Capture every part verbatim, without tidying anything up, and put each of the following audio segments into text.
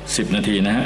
สิบนาทีนะฮะ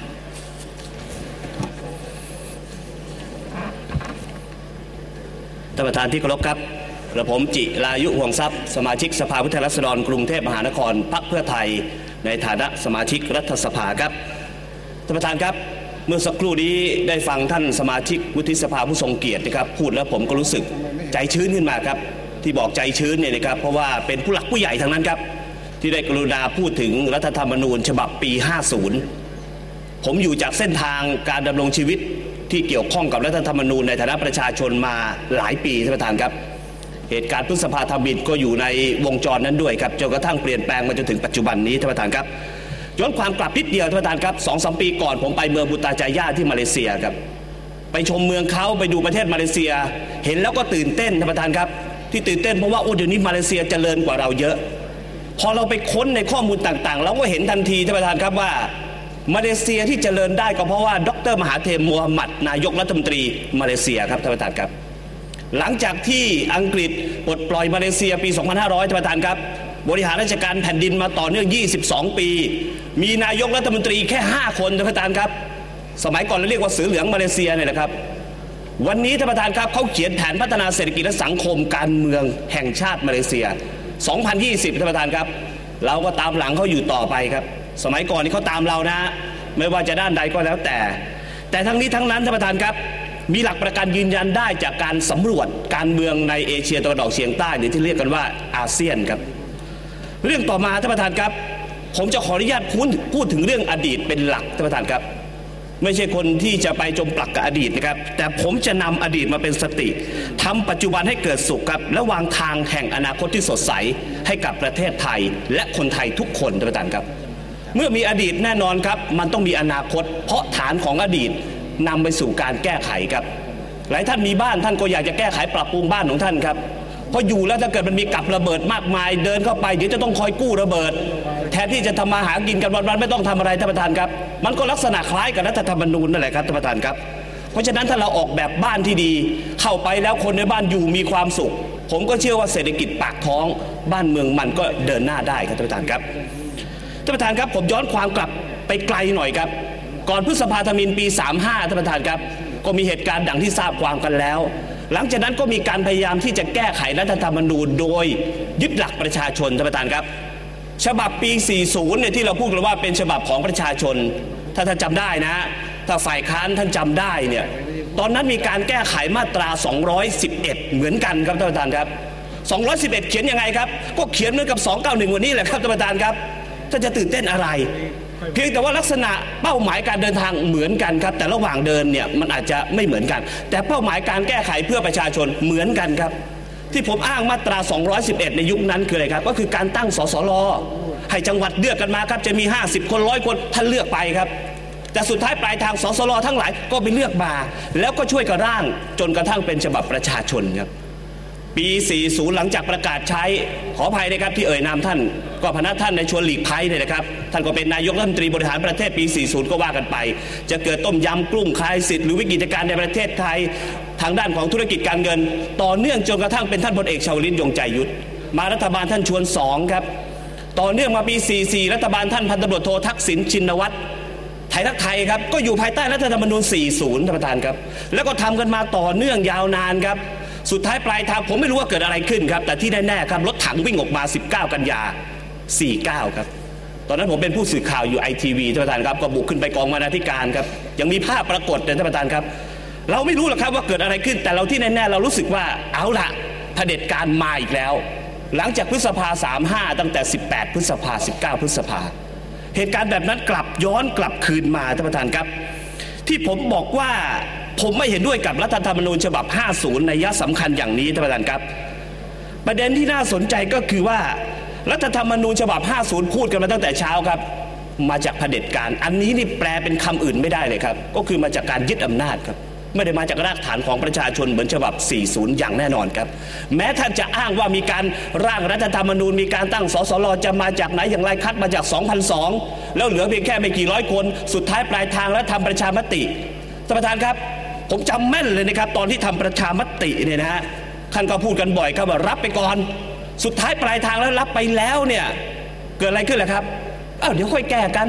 ท่านประธานที่เคารพครับกระผมจิรายุห่วงทรัพย์สมาชิกสภาผู้แทนราษฎรกรุงเทพมหานครพรรคเพื่อไทยในฐานะสมาชิกรัฐสภาครับท่านประธานครับเมื่อสักครู่นี้ได้ฟังท่านสมาชิกวุฒิสภาผู้ทรงเกียรตินะครับพูดแล้วผมก็รู้สึกใจชื้นขึ้นมาครับที่บอกใจชื้นเนี่ยนะครับเพราะว่าเป็นผู้หลักผู้ใหญ่ทั้งนั้นครับที่ได้กรุณาพูดถึงรัฐธรรมนูญฉบับปีห้าสิบผมอยู่จากเส้นทางการดำรงชีวิตที่เกี่ยวข้องกับรัฐธรรมนูญในฐานะประชาชนมาหลายปีท่านประธานครับเหตุการณ์พฤษภาธมิฬก็อยู่ในวงจรนั้นด้วยครับจนกระทั่งเปลี่ยนแปลงมาจนถึงปัจจุบันนี้ท่านประธานครับย้อนความกลับนิดเดียวท่านประธานครับสองสามปีก่อนผมไปเมืองบูตาจายาที่มาเลเซียครับไปชมเมืองเขาไปดูประเทศมาเลเซียเห็นแล้วก็ตื่นเต้นท่านประธานครับที่ตื่นเต้นเพราะว่าโอ้เดี๋ยวนี้มาเลเซียเจริญกว่าเราเยอะพอเราไปค้นในข้อมูลต่างๆเราก็เห็นทันทีท่านประธานครับว่ามาเลเซียที่เจริญได้ก็เพราะว่าดรมหาเทมมูฮัมหมัดนายกรัฐมนตรีมาเลเซียครับท่านประธานครับหลังจากที่อังกฤษปลดปล่อยมาเลเซียปีสองพันห้าร้อยท่านประธานครับบริหารราชการแผ่นดินมาต่อเนื่องยี่สิบสองปีมีนายกรัฐมนตรีแค่ห้าคนท่านประธานครับสมัยก่อนเราเรียกว่าเสือเหลืองมาเลเซียเนี่ยนะครับวันนี้ท่านประธานครับเขาเขียนแผนพัฒนาเศรษฐกิจและสังคมการเมืองแห่งชาติมาเลเซียสองพันยี่สิบท่านประธานครับเราก็ตามหลังเขาอยู่ต่อไปครับสมัยก่อนนี่เขาตามเรานะไม่ว่าจะด้านใดก็แล้วแต่แต่ทั้งนี้ทั้งนั้นท่านประธานครับมีหลักประกันยืนยันได้จากการสำรวจการเมืองในเอเชียตะวันออกเฉียงใต้หรือที่เรียกกันว่าอาเซียนครับเรื่องต่อมาท่านประธานครับผมจะขออนุญาตพูดพูดถึงเรื่องอดีตเป็นหลักท่านประธานครับไม่ใช่คนที่จะไปจมปลักกับอดีตนะครับแต่ผมจะนำอดีตมาเป็นสติทำปัจจุบันให้เกิดสุขครับและวางทางแห่งอนาคตที่สดใสให้กับประเทศไทยและคนไทยทุกคนท่านประธานครับเมื่อมีอดีตแน่นอนครับมันต้องมีอนาคตเพราะฐานของอดีตนำไปสู่การแก้ไขครับหลายท่านมีบ้านท่านก็อยากจะแก้ไขปรับปรุงบ้านของท่านครับเพราะอยู่แล้วถ้าเกิดมันมีกับระเบิดมากมายเดินเข้าไปเดี๋ยวจะต้องคอยกู้ระเบิดแทนที่จะทำมาหากินกันวันๆไม่ต้องทำอะไรท่านประธานครับมันก็ลักษณะคล้ายกับรัฐธรรมนูญนั่นแหละครับท่านประธานครับเพราะฉะนั้นถ้าเราออกแบบบ้านที่ดีเข้าไปแล้วคนในบ้านอยู่มีความสุขผมก็เชื่อว่าเศรษฐกิจปากท้องบ้านเมืองมันก็เดินหน้าได้ครับท่านประธานครับท่านประธานครับผมย้อนความกลับไปไกลหน่อยครับก่อนพฤษภาธมิฬปีสามสิบห้าท่านประธานครับก็มีเหตุการณ์ดังที่ทราบความกันแล้วหลังจากนั้นก็มีการพยายามที่จะแก้ไขรัฐธรรมนูญโดยยึดหลักประชาชนท่านประธานครับฉบับปีสี่สิบเนี่ยที่เราพูดกันว่าเป็นฉบับของประชาชนถ้าท่านจำได้นะถ้าฝ่ายค้านท่านจำได้เนี่ยตอนนั้นมีการแก้ไขมาตราสองร้อยสิบเอ็ดเหมือนกันครับท่านประธานครับสองร้อยสิบเอ็ดเขียนยังไงครับก็เขียนเหมือนกับสองร้อยเก้าสิบเอ็ดวันนี้แหละครับท่านประธานครับท่านจะตื่นเต้นอะไรเพียงแต่ว่าลักษณะเป้าหมายการเดินทางเหมือนกันครับแต่ระหว่างเดินเนี่ยมันอาจจะไม่เหมือนกันแต่เป้าหมายการแก้ไขเพื่อประชาชนเหมือนกันครับที่ผมอ้างมาตราสองร้อยสิบเอ็ดในยุคนั้นคืออะไรครับก็คือการตั้งสสรให้จังหวัดเลือกกันมาครับจะมีห้าสิบคนร้อยคนท่านเลือกไปครับแต่สุดท้ายปลายทางสสรทั้งหลายก็ไปเลือกมาแล้วก็ช่วยกันร่างจนกระทั่งเป็นฉบับประชาชนครับปีสี่สิบหลังจากประกาศใช้ขออภัยนะครับที่เอ่ยนามท่านก็พนักท่านในชวนหลีกภัยเนี่ยนะครับท่านก็เป็นนายกรัฐมนตรีบริหารประเทศปีสี่สิบก็ว่ากันไปจะเกิดต้มยำกุ้งคลายสิทธิ์หรือวิกฤตการณ์ในประเทศไทยทางด้านของธุรกิจการเงินต่อเนื่องจนกระทั่งเป็นท่านพลเอกชวลิตยงใจยุทธมารัฐบาลท่านชวนสองครับต่อเนื่องมาปีสี่สิบสี่รัฐบาลท่านพันตำรวจโททักษิณชินวัตรไทยรักไทยครับก็อยู่ภายใต้รัฐธรรมนูญสี่สิบท่านประธานครับแล้วก็ทำกันมาต่อเนื่องยาวนานครับสุดท้ายปลายทางผมไม่รู้ว่าเกิดอะไรขึ้นครับแต่ที่แน่ๆครับรถถังวิ่งออกมาสิบเก้ากันยาสี่สิบเก้าครับตอนนั้นผมเป็นผู้สื่อข่าวอยู่ไอทีวีท่านประธานครับก็บุกขึ้นไปกองบรรณาธิการครับยังมีภาพปรากฏเลยท่านประธานครับเราไม่รู้หรอกครับว่าเกิดอะไรขึ้นแต่เราที่แน่ๆเรารู้สึกว่าเอาละเผด็จการมาอีกแล้วหลังจากพฤษภาสามสิบห้าตั้งแต่สิบแปดพฤษภาสิบเก้าพฤษภาเหตุการณ์แบบนั้นกลับย้อนกลับคืนมาท่านประธานครับที่ผมบอกว่าผมไม่เห็นด้วยกับรัฐธรรมนูญฉบับห้าสิบในนัยสำคัญอย่างนี้ท่านประธานครับประเด็นที่น่าสนใจก็คือว่ารัฐธรรมนูญฉบับห้าสิบพูดกันมาตั้งแต่เช้าครับมาจากเผด็จการอันนี้นี่แปลเป็นคำอื่นไม่ได้เลยครับก็คือมาจากการยึดอำนาจครับไม่ได้มาจากรากฐานของประชาชนเหมือนฉบับสี่สิบอย่างแน่นอนครับแม้ท่านจะอ้างว่ามีการร่างรัฐธรรมนูญมีการตั้งสสรจะมาจากไหนอย่างไรคัดมาจาก สองพันสอง แล้วเหลือเพียงแค่ไม่กี่ร้อยคนสุดท้ายปลายทางแล้วทำประชามติท่านประธานครับผมจำแม่นเลยนะครับตอนที่ทำประชามติเนี่ยนะฮะท่านก็พูดกันบ่อยครับว่ารับไปก่อนสุดท้ายปลายทางแล้วรับไปแล้วเนี่ยเกิดอะไรขึ้นล่ะครับอ้าวเดี๋ยวค่อยแก้กัน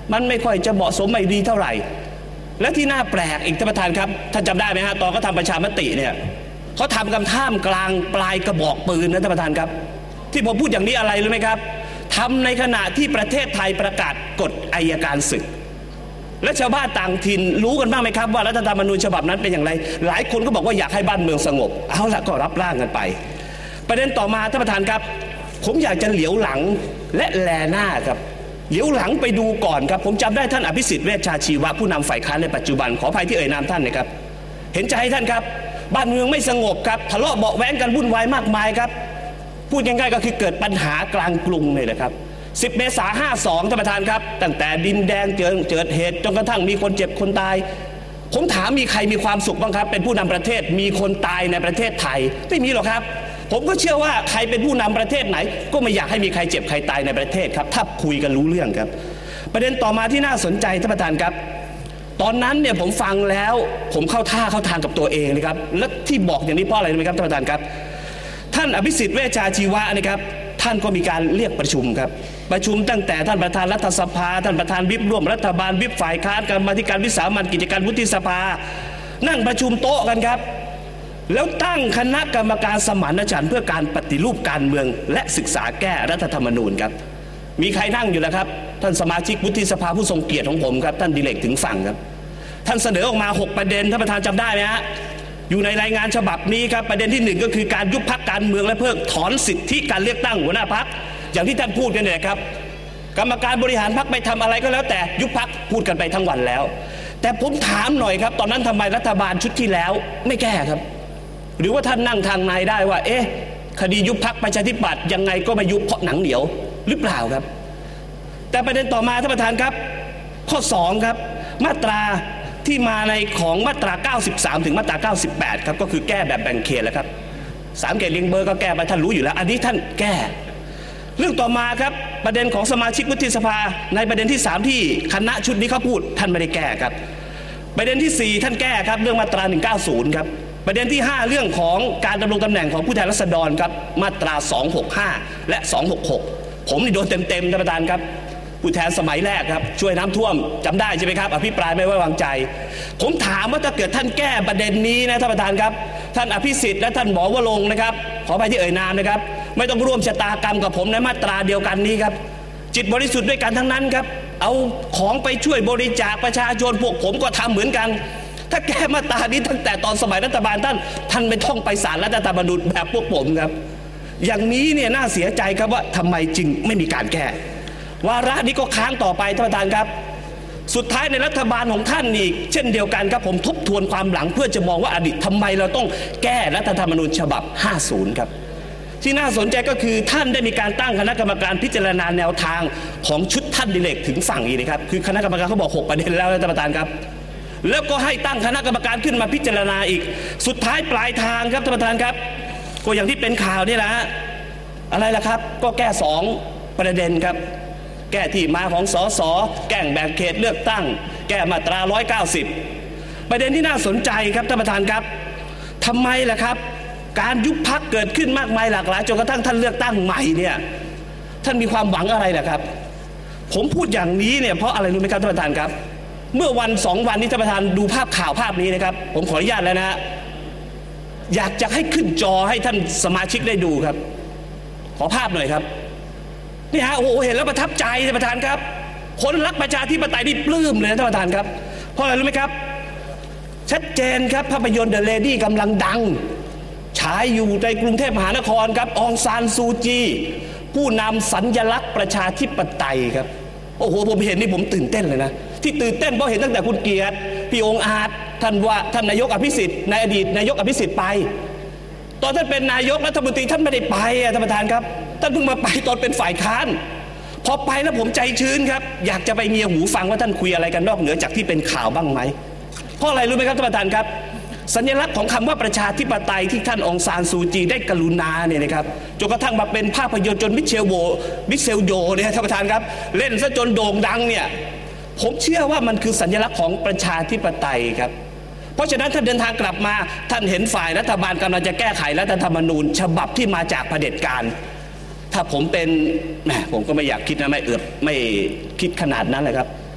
มันไม่ค่อยจะเหมาะสมไม่ดีเท่าไหร่และที่น่าแปลกอีกท่านประธานครับท่านจำได้ไหมฮะตอนเขาทำประชามติเนี่ยเขาทำกันท่ามกลางปลายกระบอกปืนนะท่านประธานครับที่ผมพูดอย่างนี้อะไรรู้ไหมครับทำในขณะที่ประเทศไทยประกาศกฎอัยการศึกและชาวบ้านต่างถิ่นรู้กันบ้างไหมครับว่ารัฐธรรมนูญฉบับนั้นเป็นอย่างไรหลายคนก็บอกว่าอยากให้บ้านเมืองสงบเอาละก็รับร่างกันไปประเด็นต่อมาท่านประธานครับผมอยากจะเหลียวหลังและแลหน้าครับเหลียวหลังไปดูก่อนครับผมจำได้ท่านอภิสิทธิ์เวชชาชีวะผู้นำฝ่ายค้านในปัจจุบันขออภัยที่เอ่ยนามท่านนะครับเห็นใจท่านครับบ้านเมืองไม่สงบครับทะเลาะเบาะแว้งกันวุ่นวายมากมายครับพูดง่ายๆก็คือเกิดปัญหากลางกรุงเลยนะครับสิบเมษายนห้าสองท่านประธานครับตั้งแต่ดินแดงเจอเกิดเหตุจนกระทั่งมีคนเจ็บคนตายผมถามมีใครมีความสุขบ้างครับเป็นผู้นำประเทศมีคนตายในประเทศไทยไม่มีหรอกครับผมก็เชื่อว่าใครเป็นผู้นำประเทศไหนก็ไม่อยากให้มีใครเจ็บใครตายในประเทศครับถ้าคุยกันรู้เรื่องครับประเด็นต่อมาที่น่าสนใจท่านประธานครับตอนนั้นเนี่ยผมฟังแล้วผมเข้าท่าเข้าทางกับตัวเองนะครับและที่บอกอย่างนี้เพราะอะไรรู้ไหมครับท่านประธานครับท่านอภิสิทธิ์เวชชาชีวะนะครับท่านก็มีการเรียกประชุมครับประชุมตั้งแต่ท่านประธานรัฐสภาท่านประธานวิปร่วมรัฐบาลวิปฝ่ายค้านกรรมาธิการวิสามัญกิจการวุฒิสภานั่งประชุมโต๊ะกันครับแล้วตั้งคณะกรรมการสมานฉันท์เพื่อการปฏิรูปการเมืองและศึกษาแก้รัฐธรรมนูญครับมีใครนั่งอยู่แล้วครับท่านสมาชิกวุฒิสภาผู้ทรงเกียรติของผมครับท่านดิเรกถึงฝั่งครับท่านเสนอออกมาหกประเด็นท่านประธานจำได้ไหมฮะอยู่ในรายงานฉบับนี้ครับประเด็นที่หนึ่งก็คือการยุบพรรคการเมืองและเพิกถอนสิทธิการเลือกตั้งหัวหน้าพรรคอย่างที่ท่านพูดกันเนี่ยครับกรรมการบริหารพรรคไปทำอะไรก็แล้วแต่ยุบพรรคพูดกันไปทั้งวันแล้วแต่ผมถามหน่อยครับตอนนั้นทำไมรัฐบาลชุดที่แล้วไม่แก้ครับหรือว่าท่านนั่งทางในได้ว่าเอ๊ะคดียุบพรรคประชาธิปัตย์ยังไงก็ไม่ยุบเพราะหนังเหนียวหรือเปล่าครับแต่ประเด็นต่อมาท่านประธานครับข้อสองครับมาตราที่มาในของมาตราเก้าสิบสามถึงมาตราเก้าสิบแปดครับก็คือแก้แบบแบ่งเขตแล้วครับสามเขตเรียงเบอร์ก็แก้ไปท่านรู้อยู่แล้วอันนี้ท่านแก้เรื่องต่อมาครับประเด็นของสมาชิกวุฒิสภาในประเด็นที่สามที่คณะชุดนี้เขาพูดท่านไม่ได้แก้ครับประเด็นที่สี่ท่านแก้ครับเรื่องมาตราหนึ่งเก้าศูนย์ครับประเด็นที่ห้าเรื่องของการดำรงตำแหน่งของผู้แทนราษฎรครับมาตราสองหกห้าและสองหกหกผมนี่โดนเต็มๆท่านประธานครับผู้แทนสมัยแรกครับช่วยน้ำท่วมจำได้ใช่ไหมครับอภิปรายไม่ไว้วางใจผมถามว่าถ้าเกิดท่านแก้ประเด็นนี้นะท่านประธานครับท่านอภิสิทธิ์และท่านหมอวรงค์นะครับขออภัยที่เอ่ยนามนะครับไม่ต้องร่วมชะตากรรมกับผมในมาตราเดียวกันนี้ครับจิตบริสุทธิ์ด้วยกันทั้งนั้นครับเอาของไปช่วยบริจาคประชาชนพวกผมก็ทำเหมือนกันถ้าแก้มาตรานี้ตั้งแต่ตอนสมัยรัฐบาลท่านท่านไม่ท่องไปศาลรัฐธรรมนูญแบบพวกผมครับอย่างนี้เนี่ยน่าเสียใจครับว่าทำไมจึงไม่มีการแก้วาระนี้ก็ค้างต่อไปท่านประธานครับสุดท้ายในรัฐบาลของท่านอีกเช่นเดียวกันครับผมทบทวนความหลังเพื่อจะมองว่าอดีตทำไมเราต้องแก้รัฐธรรมนูญฉบับห้าสิบครับที่น่าสนใจก็คือท่านได้มีการตั้งคณะกรรมการพิจารณาแนวทางของชุดท่านดิเรกถึงฝั่งอีกนะครับคือคณะกรรมการเขาบอกหกประเด็นแล้วท่านประธานครับแล้วก็ให้ตั้งคณะกรรมการขึ้นมาพิจารณาอีกสุดท้ายปลายทางครับท่านประธานครับก็อย่างที่เป็นข่าวนี่แหละอะไรล่ะครับก็แก้สองประเด็นครับแก้ที่มาของสสแก้แบ่งเขตเลือกตั้งแก้มาตราหนึ่งร้อยเก้าสิบประเด็นที่น่าสนใจครับท่านประธานครับทำไมล่ะครับการยุบพรรคเกิดขึ้นมากมายหลากหลายจนกระทั่งท่านเลือกตั้งใหม่เนี่ยท่านมีความหวังอะไรล่ะครับผมพูดอย่างนี้เนี่ยเพราะอะไรรู้ไหมครับท่านประธานครับเมื่อวันสองวันนี้ท่านประธานดูภาพข่าวภาพนี้นะครับผมขออนุญาตแล้วนะอยากจะให้ขึ้นจอให้ท่านสมาชิกได้ดูครับขอภาพหน่อยครับนี่ฮะโอ้โหเห็นแล้วประทับใจท่านประธานครับคนรักประชาธิปไตยนี่ปลื้มเลยนะท่านประธานครับเพราะอะไรรู้ไหมครับชัดเจนครับภาพยนตร์ The Lady กำลังดังฉายอยู่ในกรุงเทพมหานครครับองซานซูจีผู้นำสัญลักษณ์ประชาธิปไตยครับโอ้โหผมเห็นนี่ผมตื่นเต้นเลยนะที่ตื่นเต้นเพราะเห็นตั้งแต่คุณเกียรติพี่องค์อาจท่านว่าท่านนายกอภิสิทธิ์ในอดีตนายกอภิสิทธิ์ไปตอนท่านเป็นนายกรัฐมนตรีท่านไม่ได้ไปท่านประธานครับท่านเพิ่งมาไปตอนเป็นฝ่ายค้านพอไปแล้วผมใจชื้นครับอยากจะไปเงี่ยหูฟังว่าท่านคุยอะไรกันนอกเหนือจากที่เป็นข่าวบ้างไหมเพราะอะไรรู้ไหมครับท่านประธานครับสัญลักษณ์ของคำว่าประชาธิปไตยที่ท่านองซานซูจีได้กรุณาเนี่ยนะครับจนกระทั่งมาเป็นภาพยนตร์จนมิเชลโบมิเชลโยเนี่ยท่านประธานครับเล่นซะจนโด่งดังเนี่ยผมเชื่อว่ามันคือสัญลักษณ์ของประชาธิปไตยครับเพราะฉะนั้นท่านเดินทางกลับมาท่านเห็นฝ่ายรัฐบาลกำลังจะแก้ไขรัฐธรรมนูญฉบับที่มาจากเผด็จการถ้าผมเป็นแหมผมก็ไม่อยากคิดนะไม่เอือบไม่คิดขนาดนั้นเลยครับ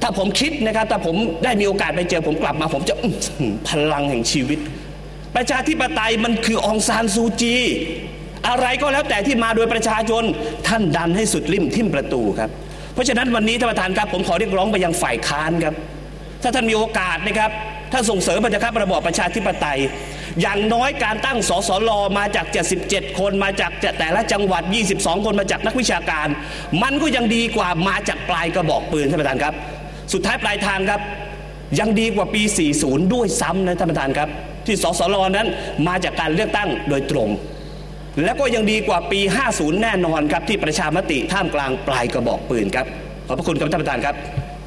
ถ้าผมคิดนะครับถ้าผมได้มีโอกาสไปเจอผมกลับมาผมจะพลังแห่งชีวิตประชาธิปไตยมันคือองซานซูจีอะไรก็แล้วแต่ที่มาโดยประชาชนท่านดันให้สุดริมทิ่มประตูครับเพราะฉะนั้นวันนี้ท่านประธานครับผมขอเรียกร้องไปยังฝ่ายค้านครับถ้าท่านมีโอกาสนะครับถ้าส่งเสริมประชาธิปไตยระบอบประชาธิปไตยอย่างน้อยการตั้งสสรมาจากเจ็ดสิบเจ็ดคนมาจากแต่ละจังหวัดยี่สิบสองคนมาจากนักวิชาการมันก็ยังดีกว่ามาจากปลายกระบอกปืนท่านประธานครับสุดท้ายปลายทางครับยังดีกว่าปีสี่สิบด้วยซ้ำนะท่านประธานครับที่สสรนั้นมาจากการเลือกตั้งโดยตรงและก็ยังดีกว่าปีห้าสิบแน่นอนครับที่ประชามติท่ามกลางปลายกระบอกปืนครับขอบพระคุณครับท่านประธานครับ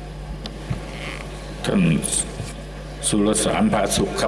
ท่านสุรสารพาสุขครับ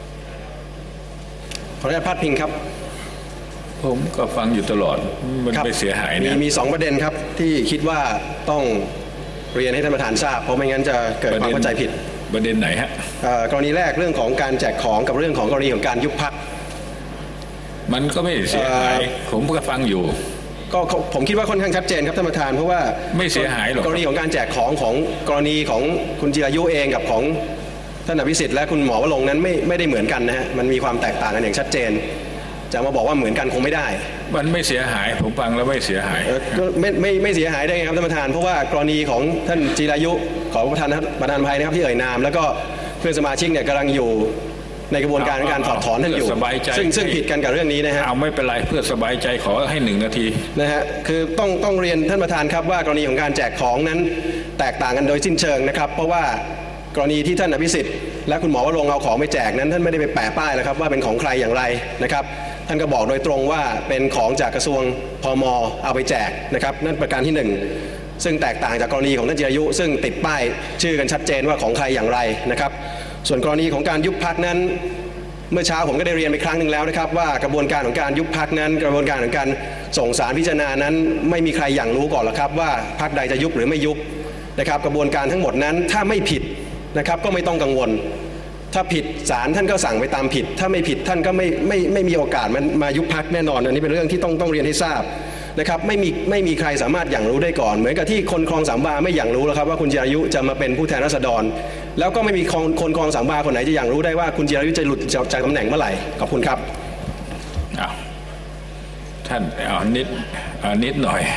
ขออนุญาตพาดพิงครับผมก็ฟังอยู่ตลอดมันไม่เสียหายนะมีมีสองประเด็นครับที่คิดว่าต้องเรียนให้ท่านประธานทราบเพราะไม่งั้นจะเกิดความเข้าใจผิดประเด็นไหนฮะกรณีแรกเรื่องของการแจกของกับเรื่องของกรณีของการยุบพรรคมันก็ไม่เสียหายผมก็ฟังอยู่ก็ผมคิดว่าค่อนข้างชัดเจนครับท่านประธานเพราะว่าไม่เสียหายหรอกกรณีของการแจกของของกรณีของคุณจิรายุเองกับของท่านอภิสิทธิ์และคุณหมอวรงค์นั้นไม่ไม่ได้เหมือนกันนะฮะมันมีความแตกต่างกันอย่างชัดเจนจะมาบอกว่าเหมือนกันคงไม่ได้มันไม่เสียหายผมฟังแล้วไม่เสียหายก็ไม่ไม่ไม่เสียหายได้ไงครับท่านประธานเพราะว่ากรณีของท่านจิรายุขอประธานประธานภัยนะครับที่เอ่ยนามแล้วก็เพื่อนสมาชิกเนี่ยกำลังอยู่ในกระบวนการการถอดถอนท่านอยู่ซึ่งซึ่งผิดกันกับเรื่องนี้นะฮะเอาไม่เป็นไรเพื่อสบายใจขอให้หนึ่งนาทีนะฮะคือต้องต้องเรียนท่านประธานครับว่ากรณีของการแจกของนั้นแตกต่างกันโดยสิ้นเชิงนะครับเพราะว่ากรณีที่ท่านอภิสิทธิ์และคุณหมอวรงค์เอาของไปแจกนั้นท่านไม่ได้ไปแปะป้ายแล้วครับว่าเป็นของใครอย่างไรนะครับท่านก็บอกโดยตรงว่าเป็นของจากกระทรวงพม.เอาไปแจกนะครับนั่นประการที่หนึ่งซึ่งแตกต่างจากกรณีของท่านจิรายุซึ่งติดป้ายชื่อกันชัดเจนว่าของใครอย่างไรนะครับส่วนกรณีของการยุบพรรคนั้นเมื่อเช้าผมก็ได้เรียนไปครั้งหนึ่งแล้วนะครับว่ากระบวนการของการยุบพรรคนั้นกระบวนการของการส่งสารพิจารณานั้นไม่มีใครอย่างรู้ก่อนหรอกครับว่าพรรคใดจะยุบหรือไม่ยุบนะครับกระบวนการทั้งหมดนั้นถ้าไม่ผิดนะครับก็ไม่ต้องกังวลถ้าผิดศาลท่านก็สั่งไปตามผิดถ้าไม่ผิดท่านก็ไม่ไม่ไม่มีโอกาสมันมายุบพรรคแน่นอนอันนี้เป็นเรื่องที่ต้องต้องเรียนให้ทราบนะครับไม่มีไม่มีใครสามารถอย่างรู้ได้ก่อนเหมือนกับที่คนคลองสามวาไม่อย่างรู้แล้วครับว่าคุณจิรายุจะมาเป็นผู้แทนราษฎรแล้วก็ไม่มีคนคนคลองสามวาคนไหนจะอย่างรู้ได้ว่าคุณจิรายุจะหลุดจากตำแหน่งเมื่อไหร่ขอบคุณครับเอาท่านเอานิดเอานิดหน่อย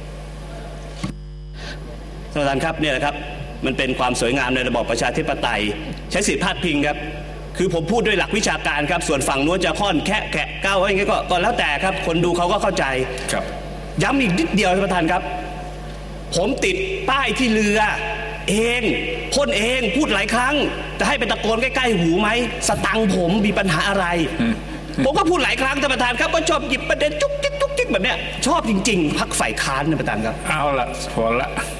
ท่านประธานครับเนี่ยนะครับมันเป็นความสวยงามในระบอบประชาธิปไตยใช้สิทธิพาดพิงครับคือผมพูดด้วยหลักวิชาการครับส่วนฝั่งนู้นจะค่อนแค่แกะก้าวอะไรอย่างเงี้ยก็ก็แล้วแต่ครับคนดูเขาก็เข้าใจครับย้ำอีกนิดเดียวท่านประธานครับผมติดป้ายที่เรือเองพ่นเองพูดหลายครั้งจะให้ไปตะโกนใกล้ๆหูไหมสตังค์ผมมีปัญหาอะไรผมก็พูดหลายครั้งท่านประธานครับก็ชอบหยิบประเด็นจุกจิกจุกจิกแบบเนี้ยชอบจริงๆพรรคฝ่ายค้านท่านประธานครับเอาละพอละ